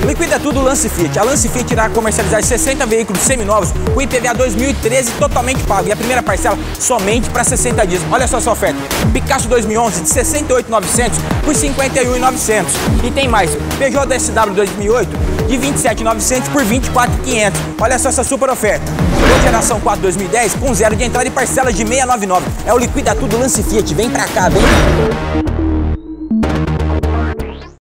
Liquida Tudo Lance Fiat. A Lance Fiat irá comercializar 60 veículos seminovos com IPVA 2013 totalmente pago. E a primeira parcela somente para 60 dias. Olha só essa oferta. Picasso 2011 de 68.900 por 51.900. E tem mais. Peugeot DSW 2008 de 27.900 por 24.500. Olha só essa super oferta. Geração 4 2010 com zero de entrada e parcelas de 699. É o Liquida Tudo Lance Fiat. Vem pra cá, vem.